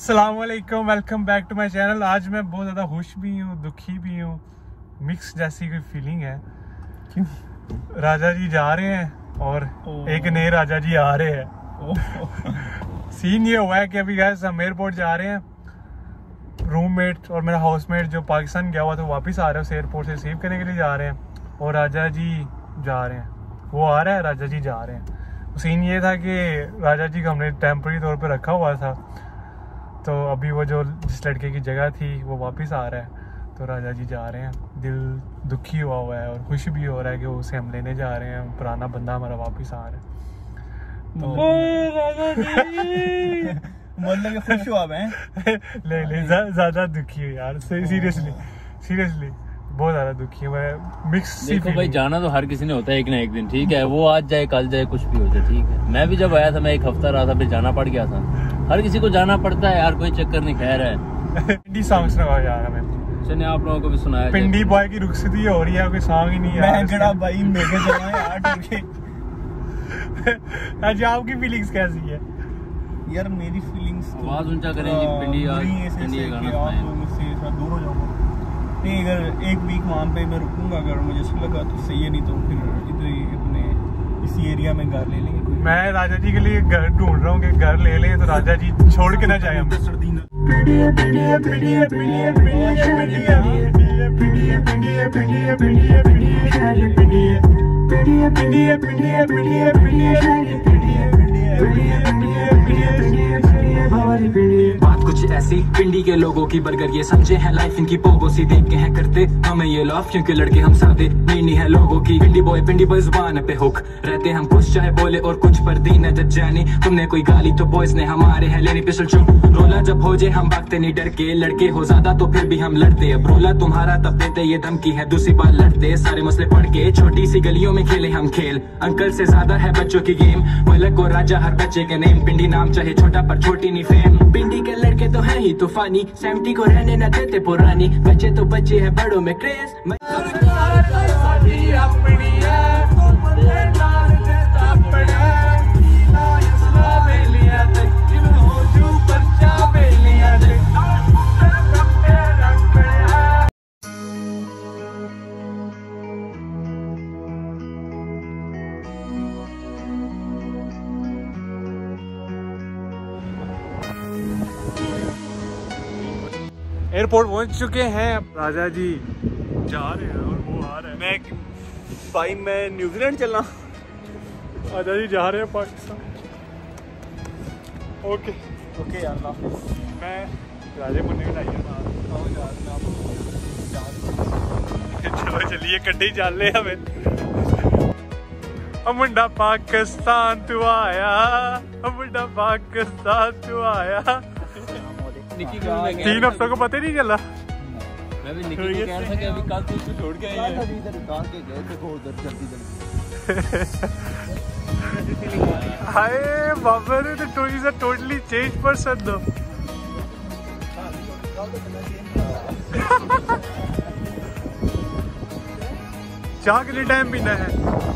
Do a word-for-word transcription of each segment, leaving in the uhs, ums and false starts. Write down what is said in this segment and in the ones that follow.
अस्सलामुअलैकुम, welcome back to my channel. आज मैं बहुत ज़्यादा खुश भी हूँ, दुखी भी हूँ, मिक्स जैसी कोई फीलिंग है। क्यों? राजा जी जा रहे हैं और एक नए राजा जी आ रहे हैं। सीन ये हुआ है कि अभी गैस हम एयरपोर्ट जा रहे हैं। रूममेट और मेरा हाउसमेट जो पाकिस्तान गया हुआ था वापस आ रहे हैं, उस एयरपोर्ट से रिसीव करने के लिए जा रहे हैं और राजा जी जा रहे हैं। वो आ रहा है, राजा जी जा रहे हैं। सीन ये था कि राजा जी को हमने टेम्परेरी तौर पे रखा हुआ था, तो अभी वो जो जिस लड़के की जगह थी वो वापस आ रहा है, तो राजा जी जा रहे हैं। दिल दुखी हुआ हुआ है और खुश भी हो रहा है कि उसे हम लेने जा रहे हैं। पुराना बंदा हमारा वापस आ रहा है, तो मतलब कि खुश हुआ मैं ले ले ज्यादा दुखी हूँ यार, सीरियसली सीरियसली बहुत ज्यादा दुखी हूँ मैं। मिक्स देखो भाई, जाना तो हर किसी ने होता है एक ना एक दिन, ठीक है। वो आज जाए कल जाए कुछ भी हो जाए, ठीक है। मैं भी जब आया था मैं एक हफ्ता रहा था, फिर जाना पड़ गया था। हर किसी को जाना पड़ता है यार, कोई चक्कर नहीं। खैर है, पिंडी सॉन्ग सुनाओ यार हमें। चलिए आप लोगों को भी सुनाया। पिंडी बॉय की रुखसती हो रही है, कोई सॉन्ग ही नहीं है। मैं गड़ा भाई मेरे चला यार ठीक है। आज आपकी फीलिंग्स कैसी है यार? मेरी फीलिंग्स तो आवाज ऊंचा करें जी। पिंडी पिंडी गाना सुनाएं। मुझसे थोड़ा दूर हो जाऊंगा। नहीं, अगर एक वीक वहाँ पे मैं रुकूंगा, अगर मुझे अच्छा लगा तो सही है, नहीं तो फिर इधर ही अपने इसी एरिया में घर ले लेंगे। कोई मैं राजा जी के लिए घर ढूंढ रहा हूँ कि घर ले लें, तो राजा जी छोड़ के ना जाए हम। बात कुछ ऐसी पिंडी के लोगों की, बर्गर ये समझे हैं लाइफ इनकी पोगो सी, देख के हैं करते हमें ये लव, क्योंकि लड़के हम सादे नीनी है लोगों की। पिंडी बॉय पिंडी बॉय जुबान पे हुक रहते हम, कुछ चाहे बोले और कुछ पर दी न जज जानी। तुमने कोई गाली तो बॉयज ने हमारे है लेनी पिस्टल चुप रोला, जब हो जाए हम भागते नहीं डर के। लड़के हो ज्यादा तो फिर भी हम लड़ते, अब रोला तुम्हारा तब देते ये धमकी है, दूसरी बार लड़ते सारे मसले पढ़ के। छोटी सी गलियों में खेले हम खेल, अंकल से ज्यादा है बच्चों की गेम। मलक और राजा हर बच्चे के नेम, पिंडी नाम चाहे छोटा पर छोटी नहीं फेम। पिंडी के लड़के तो है ही तूफानी, सेवेंटी को रहने न देते पुरानी। बच्चे तो बच्चे हैं बड़ों में क्रेज। एयरपोर्ट पहुंच चुके हैं, राजा जी जा रहे हैं और वो आ रहे हैं। मैं भाई मैं न्यूजीलैंड चलना। राजा जी जा रहे हैं पाकिस्तान। ओके ओके यार, मैं राजे मुन्ने भी लाइए चलो चलिए कड्डी चल रहे हमें। मुंडा पाकिस्तान तू आया, मुंडा पाकिस्तान तू आया। तीन हफ्तों को पता ही नहीं चला। मैं भी निकी को कह रहा था कि अभी कल तू छोड़ के आई है। हाय बाबा ने तो टोटली से टोटली चेंज पर्सन दो। चाह के लिए टाइम पीना है।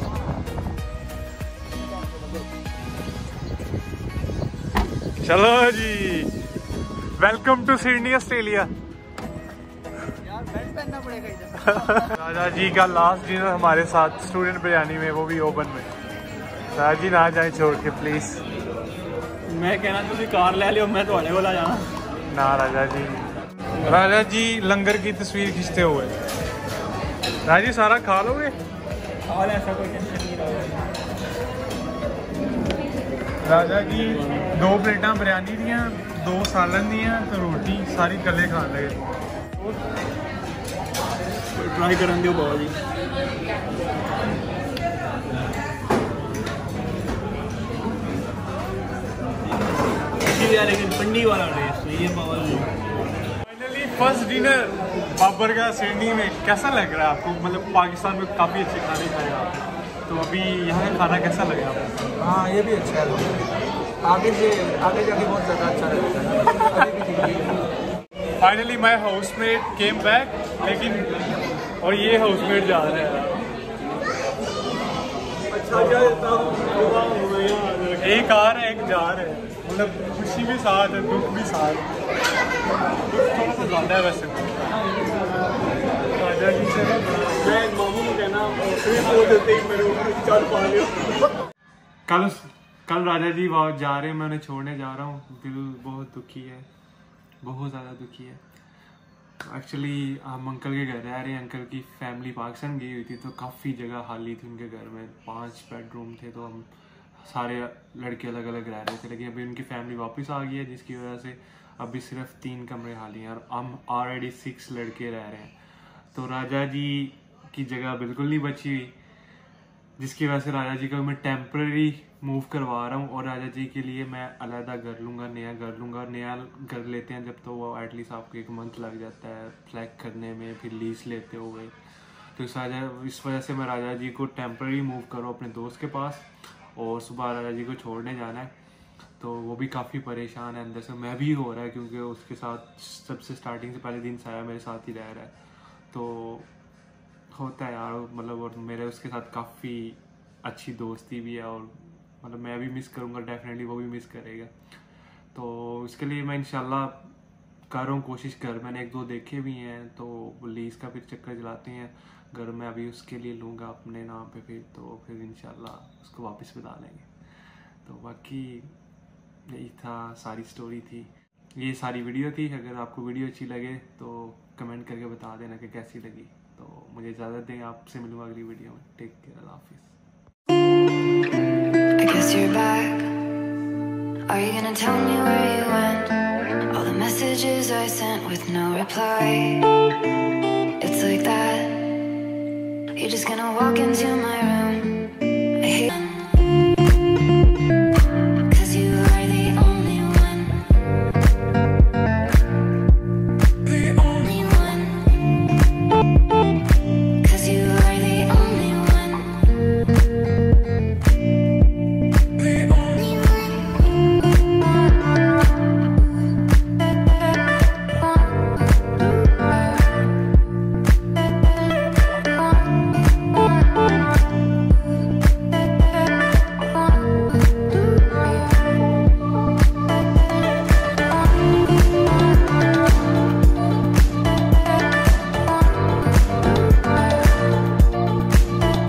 चलो जी, वेलकम टू सिडनी ऑस्ट्रेलिया। यार बेल्ट पहनना पड़ेगा इधर। राजा जी का लास्ट डिनर हमारे साथ स्टूडेंट बिरयानी में, वो भी ओवन में। राजा जी ना जाए छोड़ के प्लीज। मैं कहना तुम कार ले लियो, मैं थोड़े को ला जाना ना। राजा जी राजा जी लंगर की तस्वीर खींचते हुए। राजा जी सारा खा लोगे? खा ले, ऐसा कोई टेंशन नहीं रहा। राजा जी दो प्लेटा बिरयानी दियाँ, दो सालन दियाँ, तो रोटी सारी कले खा लगे। ट्राई करन दियो बाबा जी। यार लेकिन पिंडी वाला टेस्ट ये बाबा जी। फाइनली फर्स्ट डिनर बाबर का सिडनी में। कैसा लग रहा है आपको? मतलब पाकिस्तान में काफ़ी अच्छे खाने खाए आप, तो अभी यहाँ का खाना कैसा लगा आपको? हाँ ये भी अच्छा है, आगे से आगे जाके बहुत ज़्यादा अच्छा लगेगा। Finally my housemate came back, लेकिन और ये हाउसमेट जा रहे हैं। एक आ रहा है एक जा रहा है, मतलब खुशी भी साथ है दुख भी साथ है। आता है वैसे। राजा जी से मैं मामू को कहना फिर बोल देते ही मेरे ऊपर चल पा लियो। कल कल राजा जी वहाँ जा रहे हैं, मैं उन्हें छोड़ने जा रहा हूँ। दिल बहुत दुखी है, बहुत ज़्यादा दुखी है। एक्चुअली हम अंकल के घर रह रहे हैं। अंकल की फैमिली पाकिस्तान गई हुई थी, तो काफ़ी जगह खाली थी उनके घर में। पांच बेडरूम थे, तो हम सारे लड़के अलग अलग रह रहे थे। लेकिन अभी उनकी फैमिली वापस आ गई है, जिसकी वजह से अभी सिर्फ तीन कमरे खाली हैं और हम ऑलरेडी सिक्स लड़के रह रहे हैं। तो राजा जी की जगह बिल्कुल नहीं बची हुई, जिसकी वजह से राजा जी को मैं टेम्पररी मूव करवा रहा हूँ। और राजा जी के लिए मैं अलहदा घर लूँगा, नया घर लूँगा। नया घर लेते हैं जब, तो वो एटलीस्ट आपको एक मंथ लग जाता है फ्लैग करने में, फिर लीज लेते हुए। तो इस वजह इस वजह से मैं राजा जी को टेम्पररी मूव करूँ अपने दोस्त के पास, और सुबह राजा जी को छोड़ने जाना है। तो वो भी काफ़ी परेशान है अंदर से, मैं भी हो रहा है, क्योंकि उसके साथ सबसे स्टार्टिंग से पहले दिन से आया मेरे साथ ही रह रहा है। तो होता है यार, मतलब और मेरे उसके साथ काफ़ी अच्छी दोस्ती भी है, और मतलब मैं भी मिस करूँगा डेफिनेटली, वो भी मिस करेगा। तो इसके लिए मैं इंशाल्लाह कर रहा हूँ कोशिश। घर मैंने एक दो देखे भी हैं, तो लीज का फिर चक्कर चलाते हैं। घर मैं अभी उसके लिए लूँगा अपने नाम पे, फिर तो फिर इंशाल्लाह उसको वापस बता लेंगे। तो बाकी यही था, सारी स्टोरी थी, ये सारी वीडियो थी। अगर आपको वीडियो अच्छी लगे तो कमेंट करके बता देना कि कैसी लगी। तो मुझे इजाज़त दें, आपसे मिलूँगा अगली वीडियो में। टेक केयर, अल्लाह हाफिज़। I guess you're back. Are you gonna tell me where you went? All the messages I sent with no reply. It's like that. You're just gonna walk into my room.